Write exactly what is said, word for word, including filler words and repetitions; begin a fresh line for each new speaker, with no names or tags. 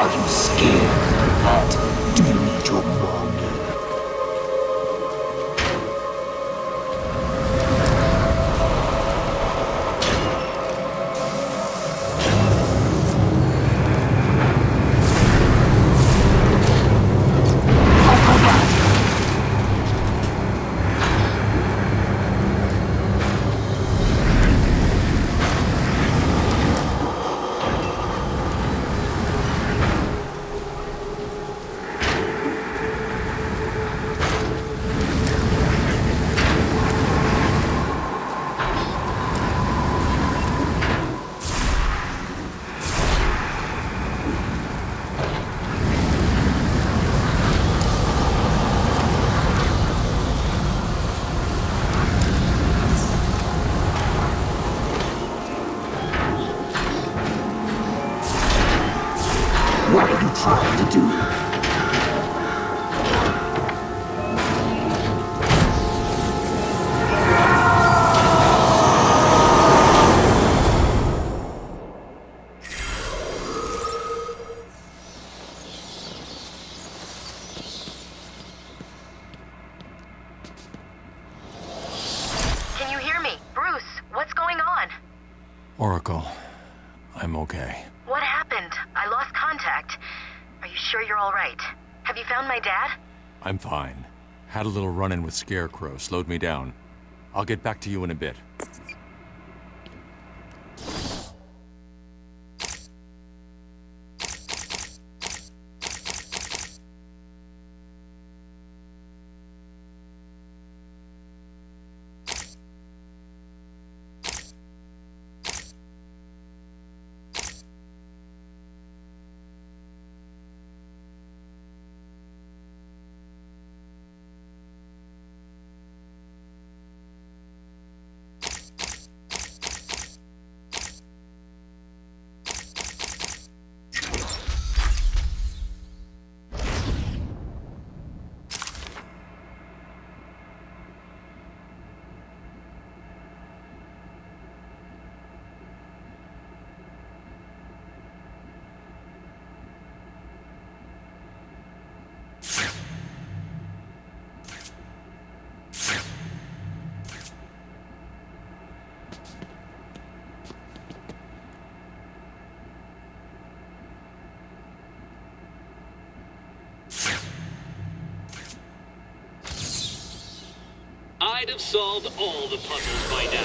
Are you scared, Pat? Do you need your mom? What are you trying to do?
Can you hear me? Bruce, what's going on?
Oracle, I'm okay.
What happened? I lost contact. Are you sure you're all right? Have you found my dad?
I'm fine. Had a little run-in with Scarecrow, slowed me down. I'll get back to you in a bit.
I'd have solved all the puzzles by now.